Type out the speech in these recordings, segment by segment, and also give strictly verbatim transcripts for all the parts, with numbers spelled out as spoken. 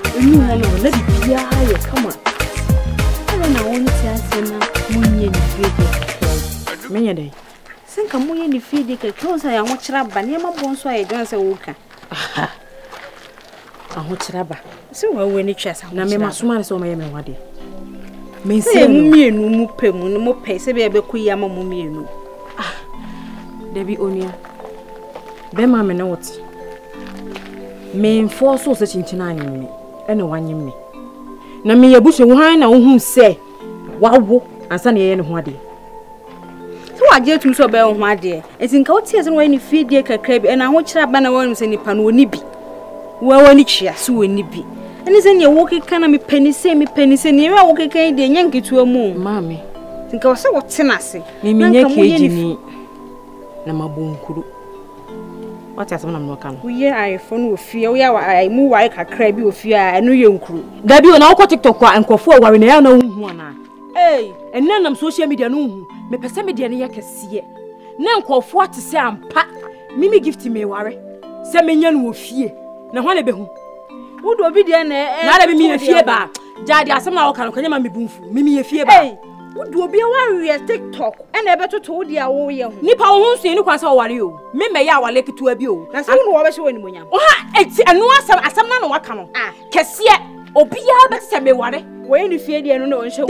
You want to let it be higher. Come on. I don't know what to answer now. Money in the field. Many a day. Think I'm money in the field. They close. I want to rub Banema Bonso. I don't say Woka. Aha. I want to rub. So when it chess, I am a smart so my emody. Me say me no mu pe mu no mo pe se be be kuya ma mu me no. Ah. Debi onia. Be ma me no what. Me enforce so such chinchina yin me. E no wanyem me. Na me yabushe wo han na wo hu se wawo ansa na ye ne ho ade. So waje tum so be ho ade. Enti nka wo tie se no ni fie kakra bi e na ho kira ba na wo se nipa no oni bi. Wo woni chia so woni bi. Ani se ne wo keka na me pani se me pani se ne we wo keka de nyanketu amu. Mami. Nka wo se wo tena se. Me me nya keji ni na mabunkuru. What has one of them? We are iPhone with fear. We are I move like a crabby with fear. I know you crew. Gabi on our TikTok and go forward when I know one. Hey, and none of social media no. Me person media near can see it. None call for to say I'm pat. Mimi gift me worry. Say me yan will fear. Now one be who? Who do be there? Not be me a fear bar. Jadi as some now can come me boomful. Mimi a fear bar. Who do be a warrior TikTok and I better told you all year. Nipa won't see any question worry you. Me may I like to a view. That's all always when you are. It's a no some as some man or come. Ah, Cassia, Obia, but say me worry. When you fear the no one show.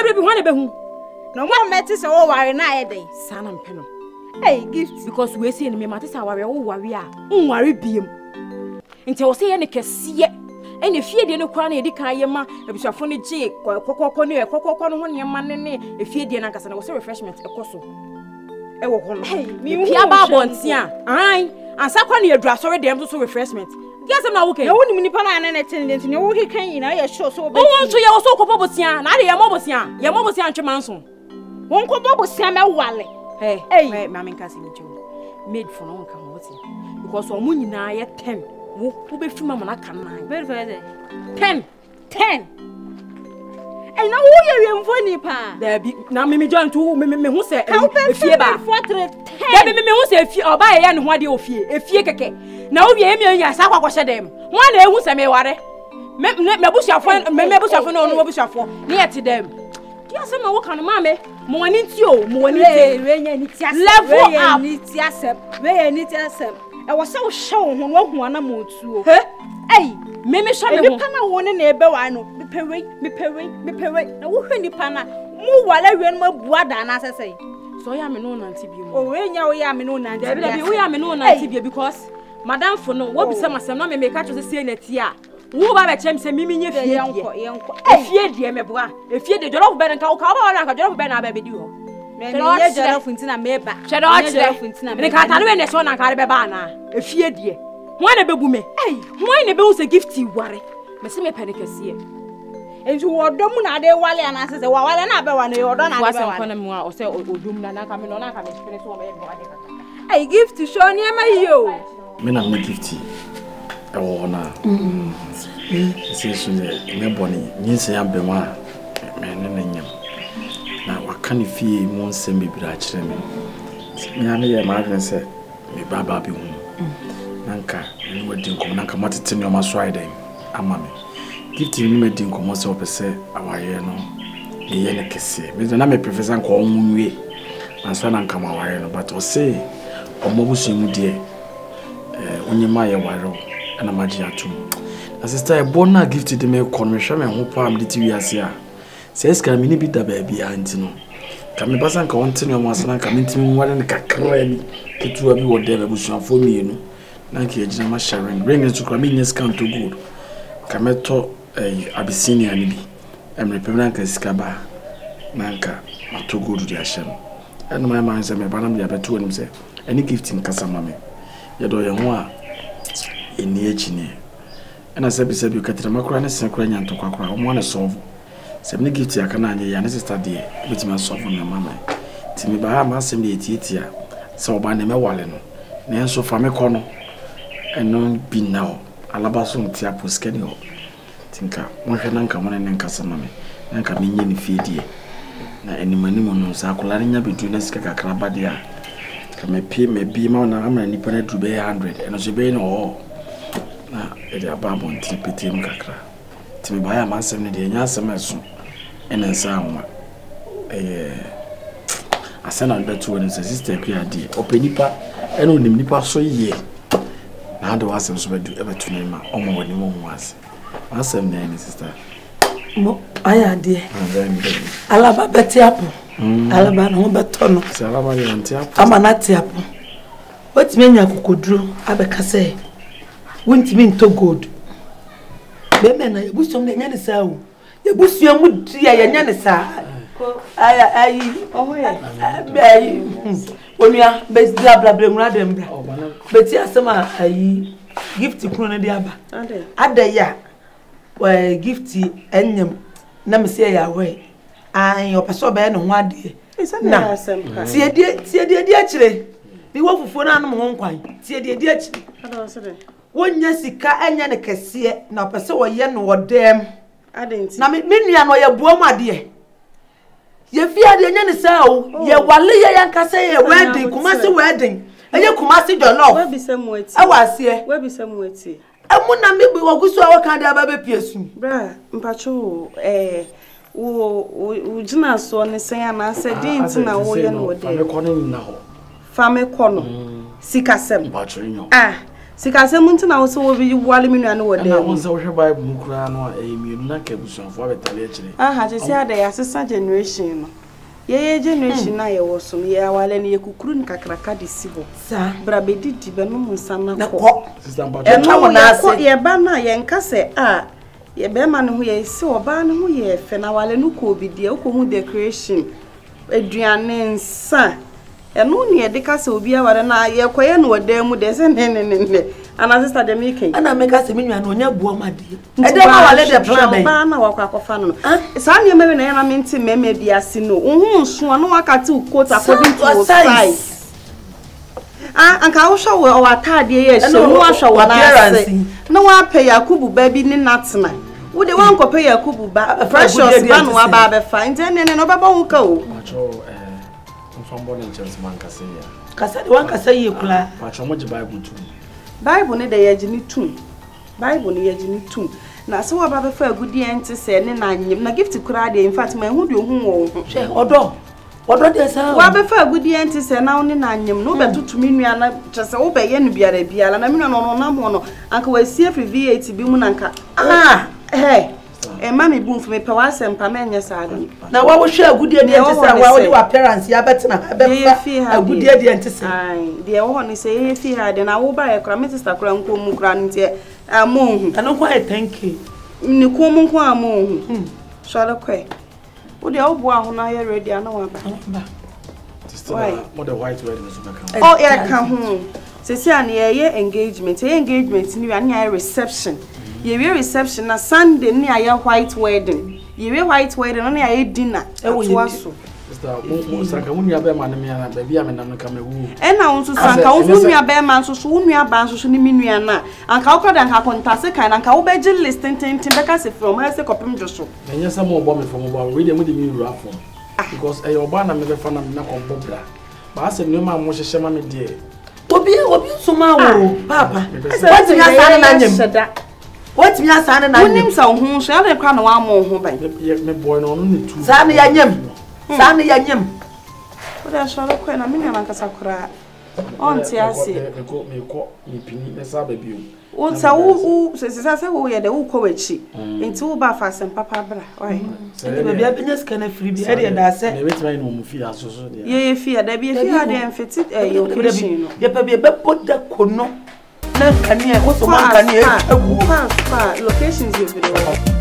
No more matters all worry night day. Son and penal. Hey, gift because we're seeing me matters our own warrior. Worry beam. Until say any Cassia. And if you didn't cry, you can't ma. If you're funny, Jake, or Coco near Coco on your man, if you didn't, I was a refreshment, a cosso. I will come. Hey, me, Babons, yeah. Aye, and Sakon, your dress already damn to refreshment. Yes, I'm not okay. No one in Pana and attendant, no one can, you know, you're sure so. Oh, so you're so Coposia, not your Mobosia, your Mobosia, Chamanson. Won't Coposia, my wallet. Hey, hey, Mammy Cassie, made for no one come with you. Because on moon, I at ten. Who be from Mamma can mind? Very very ten. Ten. And now who are funny pa? There be now me join to me me who say if you ba. There be me who say if you or buy and what you fear. If you keke. Now we am ya sa kwa kwa dem. One e who say me ware. Me me busha fo me me busha fo no no busha fo. Near to them. You say me wo kan ma me. Mo wani ti o, mo wani ti. We nya ni ti asem. Level up. Ni ti asem. We ni ti asem. I was so show who one a motu. Hey, Mimi shall be pana one in a bewano. Me pay, me pay, me pay. Now who any pana? More while I run my blood and as I say. So I am a known antibio. Oh, when you are known and we are known antibio because Madame for no what be some of some may catch us saying it here. Who by the chance Mimi if you if you dear me boy, if you did your bed and talk about a job ben I baby do. Shadow Funtina meba. Shadow Funtina. And the Catalan is one and Carabana. A fear dear. One a baby me. Hey, why a bill's a gift you worry? Messi me panic as here. And you are Domuna de Wally and I says, well, I never want you or done. I was on more or say, or doom and coming on. I can express one. I give to show near my you. Men are not gifty. Oh, now. Says to me, Nebony, Nincy Abema, man and him. Now, what can you feel? Won't send me brach me. Miami, Martin said, me baba be home. Nanka, you were doing Nanka Martin, your must ride him. A mammy. Give to me, Dinko, most of us say, our year no. The Yen Cassie, Mister Name Professor and call me. And son and come away, but or say, or Mobusim, dear. When you my wire and a magia too. As a star, Bona gifted me a conversation and hope I'm the T V as here. Says, can me be the baby, Antino. Can me pass and continue once and come into me one and a cacrani. Get to be whatever was for me, you know. Nanky, Jama Sharon, bring it to Craminius come to good. Cameto a Abyssinia Nibi, and Repenanka Scaba, Nanka, not too good to the Hashem. And my mind said, my banam, the other two and say, any gift in Casamame. Yado Yamoa in the H. And I said, beside you, Catamacran and Sacranian to Quacra, one a solve. Seven gift ya canani, and this study, which must solve on your mamma. Timmy Bahama send the eighty, so by name a wallen. Nanso from a corner, and no be now. Alabasun tiapo schedule. Tinka, one can come on and Casamame, and come in any feed ye. Na any money, Sacularinia between us, Cacabadia. Come a pay may be more than a nipper to be a hundred, and as you be no. Now, it is a babon tippetim cacra. ti me baya ma asem ne de nya asem eso ene nsa anwa eh asena betu woni se sister pia di openipa ene onim nipa so ye na ade wasem so bedu e betu ne ma omo woni mo ho ase asem ne ni sister mo aya de alaba beti apo alaba no beto no se alaba ni anti apo ama na ti apo otime nya kokoduro abeka se wontimi nto gold be me na ebusom na nya ne sa o ebusuam mu dia ya nya ne sa ay ay oh yeah ay onua be bla bla bla ngura dem bra beti asema ay gift kunu ne dia aba ade ada ya we gift enyem na me se ya we ai opeso be no ho ade na tie die tie die die akire bi wo fufuo na anum ho nkwan tie die die akire ade osede wonya sika enya ne kese na opese wo ye no wodem ade nti na me nua no ye buom ade ye fi ade enya ne sa o ye wale ye yanka say ye wedding kuma se wedding eye kuma se jollof we bi se mu ati e wasie we bi se mu ati emu na me bi wogusu awo kan da ba be piesu bra mpacho eh wo wo jina so ne sen ana se din ti na wo ye no wode me kono ni na ho fa me kono sikasem mpacho nyo ah sikasem nti na wo se wo bi wale me nua no wode na won se wo hwe bible mu kura no e mi na ka busuafo abetale akire ah ha je se ada ya sesa generation no ye ye generation na ye wo so ye awale ne ye kukuru ni kakraka de sibo sa bra be didi be no nsam na ko ko sister mpacho e twa wona ase ye ba na ye nka se ah ye be ma ne ho ye se oba ne ho ye fe na wale no ko obidie ko hu decoration eduane nsa eno ne ye de ka se obi aware na ye koye no wada mu de se ne ne ne ana sister de me ken ana me ka se menua no nya buom ade e de ma wale de plan ben ba na wakwa kofa no sa ne me na ye na me nti meme bia si no hu nso no wakati ukota according to your size ah anka wo hwa wo atade ye hye no wa hwa wo na ase no wa pay Yakubu ba bi ni natna wo de wan ko pay Yakubu ba precious ba no ba be fa nte ne ne no ba ba wo ka o mpacho eh mfambo ne chance man kase ya kasa de wan kasa ye kula mpacho mo je bible tu bible ne de ye gini tum bible ne ye gini tum na so wa ba be fa agudi ente se ne na nyim na gift kura de in fact ma hu de hu wo hwe odo odo de sa wa be fa agudi ente se na one na nyim no be tutumi nua na chese wo be ye no biara biara na menua no no na mo no anka wa sie free V eight bi mu na nka ah eh eh mami bu mfu me pe wa sempa ma enye sa ade na wa wo hwe agudi de ente se wa wo de appearance ya betina be fa agudi de ente se ai de wo ni se ye fi ha de na wo ba ye kra me sister kra nko mu kra ntie amonhu ana kwa e thank you ni ko mu nko amonhu so ala kwe wo de obo aho na ye ready ana wa ba sister mo the white wedding so ka oh yeah ka hu se se an ye ye engagement ye engagement ni an ye reception ye we reception na Sunday ni aye white wedding ye we white wedding na aye dinner e wo so sister mo saka wo nua be ma ne me na ba bia me nam ka me wu e na won so saka wo nua be ma so so wo nua ba so so ni mi nua na anka wo kada anka kontase kan anka wo be gi list ten ten be ka se from ha se kopim jo so enye sa mo bo me from bo we dey mo dey me ru afọ because e oba na me be fa na me na ko bobra ba se no ma mo hyehye ma me die obi obi so ma wo papa what me asane na nyem what me asane na nyem wonim sa ho so ya kwa na wa mo ho ban me boy no no ne tu sane ya nyem sane ya nyem wo da so kwa na me na nkasa kura on ti ase me ko me ko me pini me sa ba bi o o sa wo se se se wo ye de wo ko wachi enti wo ba fa sem papa bra oi ene be bia benya skana free bi e de da se me wetima no mu fi asoso de ye ye fi da bi fi ha de enfiti eh yo kitchen no ye pa bi be poda kono na kane e wo so man kane e agu pa pa locations you video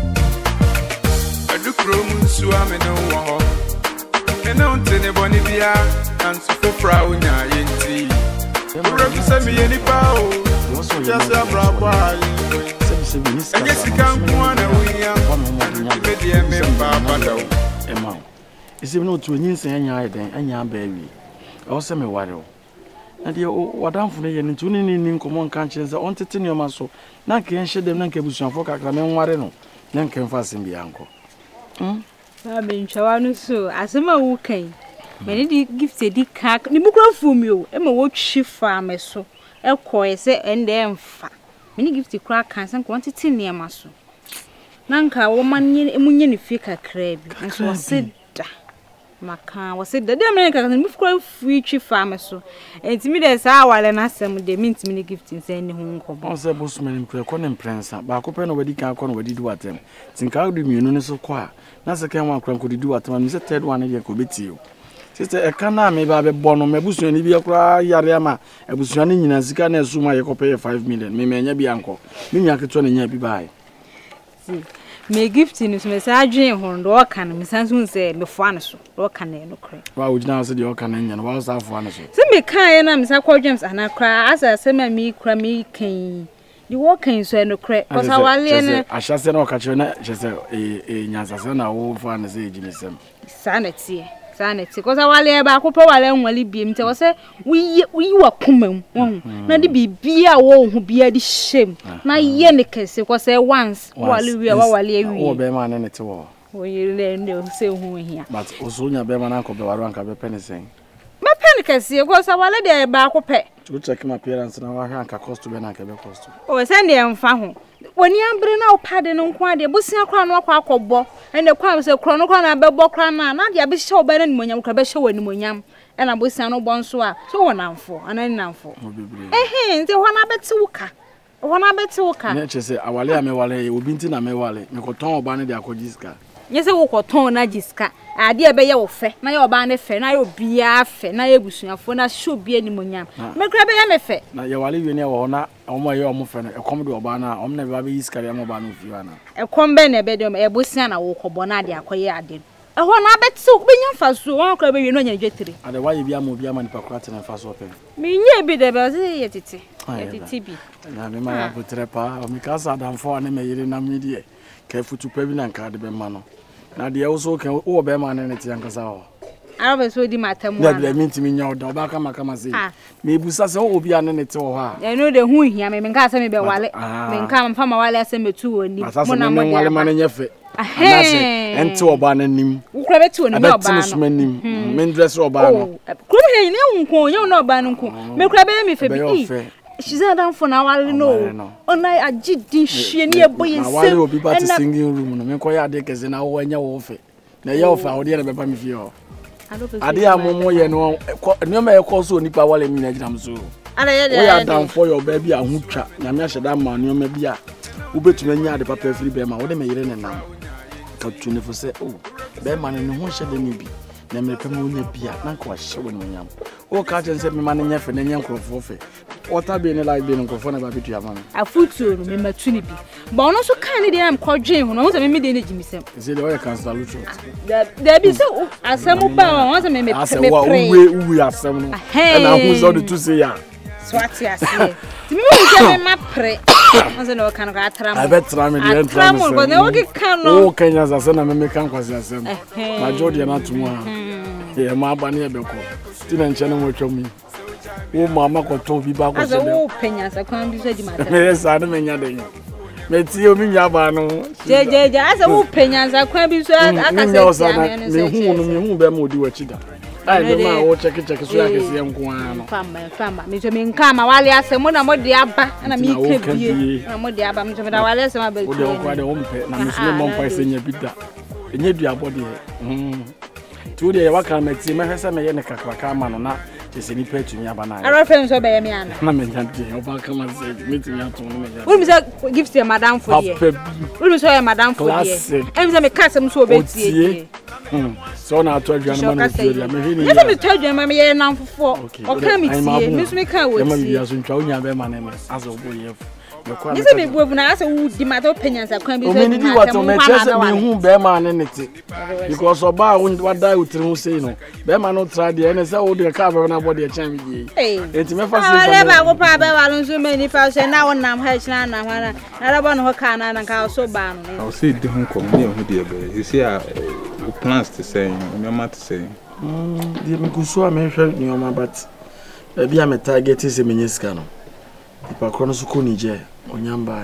adu krom su ameno wo ho eno ntene boni bia anso fofra unya yenti ura bi se mi yeni pa o just a brabo ali enye sikan kwa na wiya ibe de me pa badaw ema isi no tu nyinsen anya ayden anya ba wi e wo se me ware o na de wadamfo ne ye ne tu ne ni nkomo nka nche on tete ne ma so na ke nhye dem na ke busuafo kakra me nware no na ke mfa sem bia nko hm ba be ntwa no so asema wo kan me di gift di ka ni bukro fumi o e ma wo twi fa me so e ko e se ende mfa me ni gift kura kan san ko tete ne ma so nanka wo manye emunye ne fie kakra bi nso waseda maka waseda de me kakra me fukura fui twi fam so entimi de sa awale na asem de mintimi ne gift nse ne ho nkobo on se bosman impre ko ne prensa ba ko pe no wadi kan ko no wadi du atem tinka du mienu ne so ko a na se kan wa kran ko di du atem me se third one de ko beti o sister e kana me ba be bono me busuan ni bi akra yare ama abusuan ni nyina sika na esuma ye ko pay five million me me nya bi anko me nya keto ne nya bi bai me gift ni so me sa adwen ho ndo ka no me sanso se me fo ane so do ka na no kre wa ojina se de o ka na nya no wa sa fo ane so se me kan ye na me sa kwa James ana kra asa se ma mi kra mi kan di wo kan so no kre ko sa wale ne ahya se na o ka kire na je se e e nyansa se na wo fo ane se ejimisem sa na tie sanity cause wale ba ko pe wale nwale biem te wo se wi wi wa komam na de bibia wo hu bia di shem na ye ne kese cause once wale wi wa wale wi wo be ma ne ne te wo wo yire ne se hu hia but osunya be ma na ko be waro anka be penisen ma pen kese cause wale de ba ko pe to check my appearance na wa hwa anka cost be na anka be cost o se ne mfa ho woni ambre na opade no nko ade busia kra no akwa akobbo ene kwa se kro no kwa na bebo kra na na de abehye oba na nimonyam kra behye wani monyam ena busia no bonso a so wonamfo anani namfo eh nti hona beti wuka hona beti wuka ne chese awale ame wale obi nti na me wale me ko ton oba ne de akojiska nyese wo ko ton na jiska ade e be ye wo fe na ye oba ne fe na ye obia fe na ye busuafo na hye obia nimonyam me kra be ye me fe na ye wale wi ne wo na omo ye omo fe no ekom de oba na om na be ba be yiskare am oba no fi wa na ekom be na be de e busia na wo ko bo na ade akoye ade e ho na betu be nya faso won kra be wi no nya dwetre ade wa ye bia mo bia ma ni pakwa te na faso pe me nya bi de be se ye tete ye tete bi na me ma bo trepa o mi ka sa dan fo na me yire na mi de ka futu pa bi na nka de be ma no na de wo so kan wo be ma na ne ti anka sa ho arabe so di matamu na de minti mi nya oda oba ka maka ma se me busa se wo obi ane ne te wo ha ya no de hu hia me nka se me be wale me nka mfa ma wale ase metu woni mo na mo wale ma ne nyefe anase ente oba na nim ukra betu woni me oba no nim me dress oba no krum he ne nko nya no oba no nko me kra be me fe bi shiza dan fo na wale no ona agidi hwie ne eboye se wale obi ba te singing room no me ko ya de keze na wo nya wo fe na ye wo fa wo de na be pa me fi ho ade amomo ye no no me ko so nipa wale mi na ginam so ala ye wo ya dan for your baby ahutwa na me ahye da ma no me bia wo betuma nya ade papa free be ma wo de me yire ne nam ka tune fo se oh be ma ne ho hye de ni bi na me pema wonya bia na ko hye wo nyam o ka chen se me ma ne nya fe ne nya nkrofo fe ota be ne like be nkrofo na ba bitu ya ma me afutu no me matu ni bi ba ono so kan ne de am ko dwen ho no so me me de ne jimisem se de o cancel lutu da bi se asem ba won so me me me pray uwe uwe asem no na hu so de to say ya swati ase ti me wo me ma pre won so no kan ka atra mo abetra me de entra mo ko ne wo ke kan no o kenya za se na me me kan kwase asem na jodi na tumu ha e ma ba ne be ko ti na nche no mo twom wo mama ko to bi ba ko se de wo penya sa kan bi so di mata me sa no me nya de me ti o mi nya ba no je je je asa wo penya sa kan bi so aka se ti ame me hu no me hu be ma odi wachi da ai be ma wo check check so aka se nko an no famba famba me so me nka ma wale asem na mo de aba na me ka bie na mo de aba me so me da wale asem aba wo de ko de wo mpe na me so me mo mpa se nya bi da enye dua body mm tu de ya waka meti me hwese me ye ne kakra ka ma no na tese ni petu nya ba na ara fem so be ye me ana na me nya de oba ka ma se meti nya to no me nya wo mi say gift to madam for ye wo mi say madam for ye em say me ka sem so obetie hmm so na to adwan ma no tie me hini ya me to adwan ma me ye nan fofo o ka me tie me so me ka wo tie ma bia so ntwa onya be ma na me aso bo ye ni se me buabu na ase wo di mata penyansa kwan bi so di mata me chese me hu be ma ne nete because oba wa dai utiri hu sei no be ma no tra de ene se wo de ka be na body e chan bi enti me fa sei fa ba go pa be wa no so me ni fa se na wonam ha china na na na ra ba no ho ka na na ka so ba no I say di hu ko me hu de be you see a plans to say me ma to say mm di me kuso a me hwe ni o ma but e bia me target is me nyiska no ipa krono so ko ni je onyamba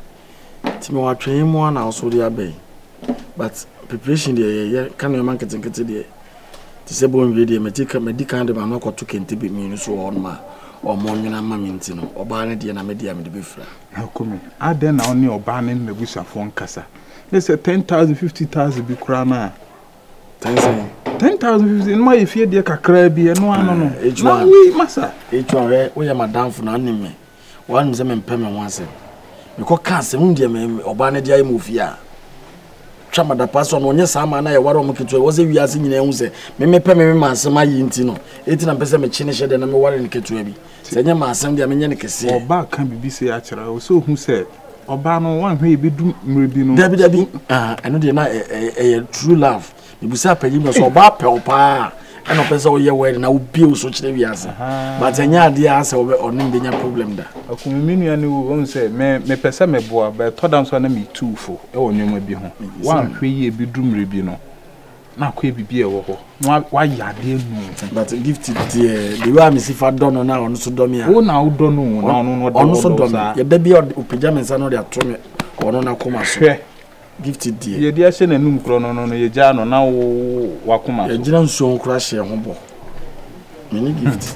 ti me watwen mu na so dia be but preparation dey ye kan no man ketenkete dey ti se bon we dey medical medical de ma no ko to kente be mi so on ma o mo nwena ma mi nti no oba ne dey na me dey me de be fra akomi aden na oni oba ne mebusafo nkasa They say ten thousand, fifty thousand be krana. ten thousand. ten thousand, fifty. No, if you dear craby, and no, no, no. No, we, massa. Each one, we are madame for an enemy. One is a man payment once. Because cancer, India, or Banadia Mufia. Chama da person on yes, I'm an I was a year in the Use. May pay me man, some my intino. Eighteen and percent change and I'm worried in Ketubi. Send my son, the American or back can be busy actually. So who said, Obama one way be do maybe no. Debbie, Debbie, ah, I know they're not a true love. You be sapping you so bad, pa. And a person your wedding, I will be such a answer. But I know the answer or name the problem there. A communion who say, me pesa me boa, but told them so me two for. Oh, you may be home. One three bedroom ribino. Now, could be a woho. Why ya dear no? But gifted dear, the way I miss if I don't know now on Sodomia. Oh, now don't know. Now, no, no, on Sodomia. Your baby or pajamas are not their tone or no, come share. Gifted dear. Your dear son and noon chrono no ye jano now wakuma. You didn't so crash your humble. Many gift.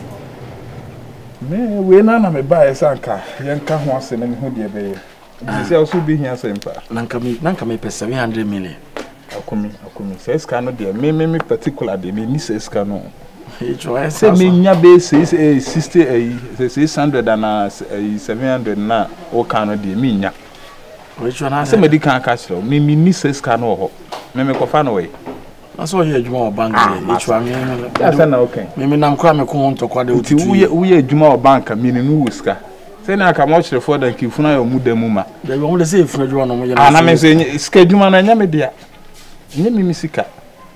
Me, we none of me buy a sanka. Young can once and then who dear bay. I say also be here same part. Nankami, Nankami pay seven hundred million. Akumi, akumi. Says cano dear. Me, me, me particular de me, says cano. Say me, nya base says a sixty, a six hundred and a seven hundred na, or cano de me, nya. Which one has somebody can't catch them? Me, me, says cano. Me, me, go away. I saw you more bank. Each one, that's an okay. Maybe I'm cramming come to quad. We we a Juma bank, meaning Wuska. Say now, come watch the further Kifuna or Mudemuma. They will only say Fred one. And I'm saying, schedule and Yamedia. Name Missika.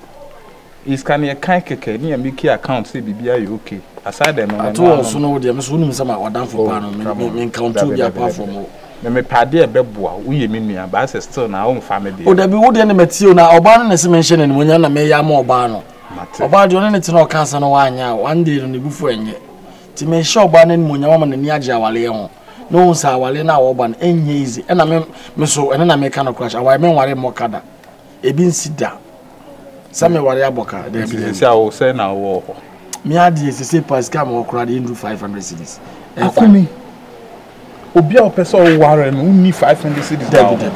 Is can you kind keke near Mickey account say be okay. Aside them, I told us no, dear Miss Williams, I'm a down for Panama, count to be apart from. Me pade e beboa wo ye menua ba se still na own family o da bi wo de ne matio na oba no na se mention ne munya na me ya ma oba no oba de one ne tino kansa no wanya one day no ne bufu enye ti me sure oba ne munya ma na ni age awale ho no unsa awale na oba no enye easy e na me me so ene na me ka no crash awai me ware mo kada e bi nsida sa me ware aboka de bi se awo se na wo ho me ade se se pascal mo kra de ndu five hundred cedis akumi obi a person ware no ni five hundred cedis David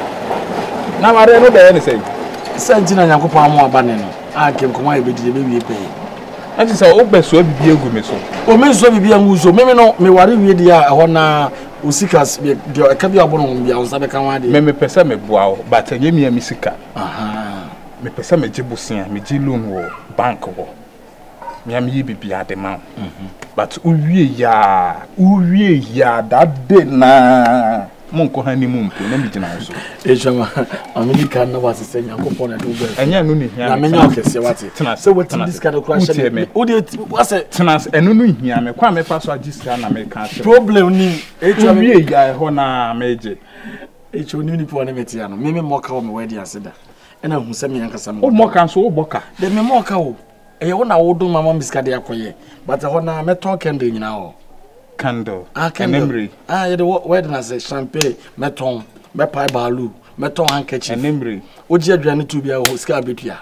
na ware no be any say sentina yakopon amo aba ne no a kem koma e be di be wie pe anti say o be so bibi egu me so o me so bibi angu so me me no me ware wie dia e ho na osikas de e ka bi abono bia o sabe kan wa de me me pese me boa o but enye me misika aha me pese me jibusia me ji loan wo bank wo me am yi bibi ade ma but uwie ya uwie ya that day na monko hani mumpo na mi gina so e chama america na wase se yakopon na do be enya no ni hia na menya okese wate so what this kind of crash o de wase tenas enu no hia me kwa me fa so agiska na me ka problem ni e chama uwie ya ho na meje e chama ni ni po na metia no me me moka o me wedi aseda ena hu se me yankasa mo o moka so o boka de me moka o e wo na wo do mama miska de akoye but ho na me talk candle nyina ho candle ah candle ah ye de where na say champagne meton me pai balu meton handkerchief enemri oji aduane tu bia ho ska betua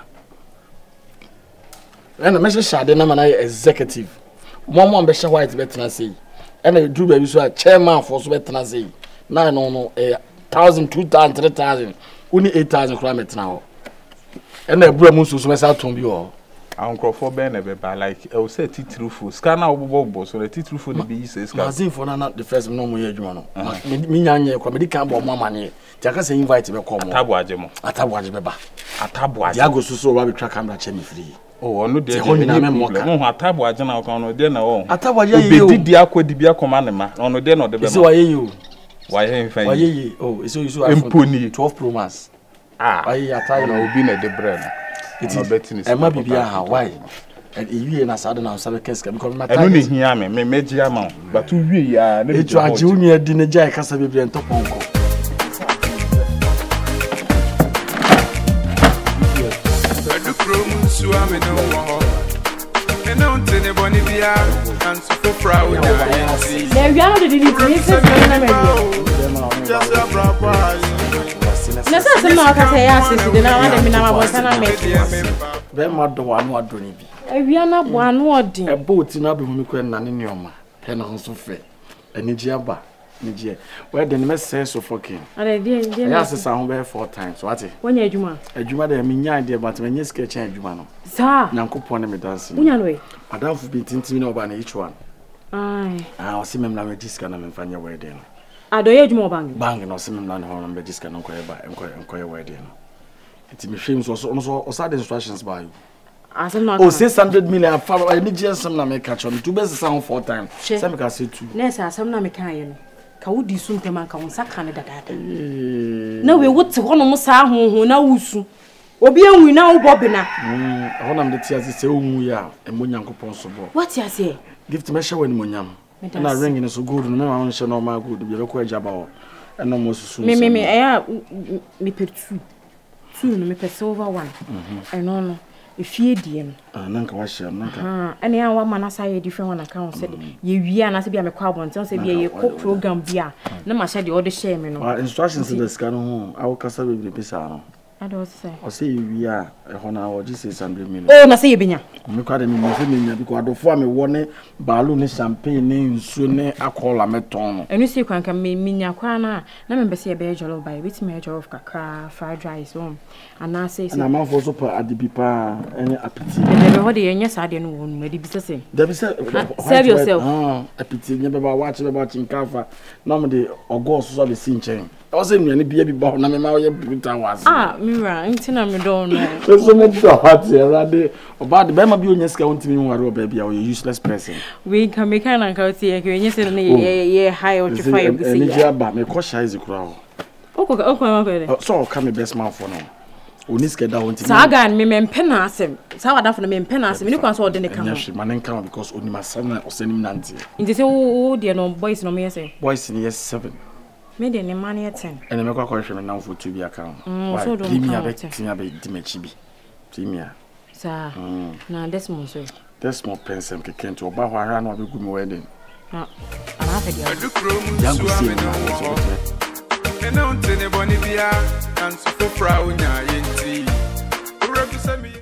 ena me shade na mana executive mo mo be she white betna say ena du ba bi so a chairman for so betna say na no no eh one thousand two thousand three thousand uni eight thousand kra metna ho ena ebura mu so so me sa ton bi ho Uncle for Ben ever like I will say titrufu scanner obobo so the titrufu the be say scanner magazine for na the first no mo yedwuma no me nyanye kwa me di kan bo mo amane ti aka say invite be come atabu agemo atabu age be ba atabu age ya go so so wa be track camera che me free oh ono de no atabu age na ko no de na wo atabu age ye o be di akodi bia koma ne ma ono de no de be ma so wa ye you wa ye mfa wa ye ye oh so you so iPhone twelve Pro Max ah wa ye atabu na obi na de brand it is betting is Emma Bibia Hawaii and you na sada na sabe keska because my time enu ne hia me me meji ama but wie ya na bi etu age unu di ne jai kasa bebre ntoponko Edu krom suame no wo eno ntene boni bia and so fra wo ya yi there we are the delete say na me just a proper na sa se na ka say ya sisi de na wa de mi na ma bosa na me be ma do wa no adoni bi awia na bo anu odin e bo ti na be hu mi ko na ne nioma he na ho so fe ani ji aba Nijie. Where the me say so fucking. Ade die die. Yes, say ho be four times. What? Wonya adwuma. Adwuma de me nya de but me nya sketch adwuma no. Sa. Nyankopon ne me dance. Wonya no e. Adamfo bi tintimi na oba na each one. Ai. Ah, o se me na register na me fanya wedding no. Ado ye adwuma bang. Bang no se me na ho na register no koye ba enkoye enkoye wedding no. Iti me hwem so so so o sa the instructions by you. Oh, six hundred million. I need just some na me catch on. Two best sound four times. Some can say two. Nessa, some na me can you. Ka wudi sun te man ka won saka ne dada. Na we wote ho no sa ho ho na wusu. Obi enwi na wo bobi na. Mm, ho na me tia se omu ya, emo Nyankopon so bo. What you say? Gift me hwe ni monyam. Na ring ni so good no me ma hwe no ma good bi be ko agaba o. E no mo susu. Me me me eh me pe two. Two no me pe silver one. Mhm. E no no. Ifie die no ah nanka wa hye nanka ah ene ya wa mana sa ye different one account said ye wi ana se bia me kwa bonte se bia ye ko program bia na ma hye de o de share me no ah instructions de scan ho awu kasa bebre pesa no ado say o say ye wi a e ho na o ji six hundred million oh na say ye benya me kwa de me me se me nya bi ko adofo a me wo ne baalu ne champagne ne nsuo ne akola me ton no enu se kwan ka me minya kwa na na me be se ye be jollof by bit me jollof kakra fried rice um ana say na man for so pa adibi pa any appetite de be ho de ye sa de no wo no adi bi se se de be se serve yourself ah appetite nya be ba watch be ba chinkafa na me de ogo so so be si nchen o se nnuane bia bi ba na me ma ye brutal was ah mira ntina me don no so me do what erade oba de be ma bi onya sika wontimi nware oba bia o useless person we can make an anka ti e ke nyese no ye ye high or try you say ni dia ba me ko shy ze kura ho oko oko ma ko so ka me best man for no oni sika da wontimi sa ga me me mpe na asem sa wada fo me mpe na asem ni kwan so ode ne ka ho nya ma ne nka because oni masana osenim nante nti se wo de no boys no me yese boys ni yes seven Me de ne mane ten. Ene me kwa kwa hwe me na mfo tu bi aka. Mm, so do me aba tin aba di machi bi. Timia. Sa. Na Desmond so. Desmond pensem ke kento oba hwa hwa na obegu mi wedding. Ah. Ana fa dia. Ya go see na so. Ene on tene boni bia, and so for frau nya yenti. Ura bi se mi